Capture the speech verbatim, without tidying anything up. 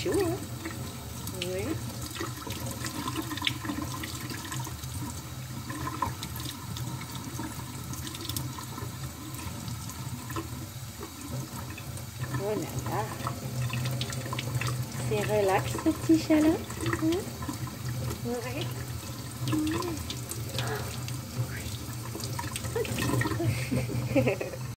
chaud, hein? Oui. Oh là là. C'est relax ce petit chat là. Hein? Ouais. Mmh.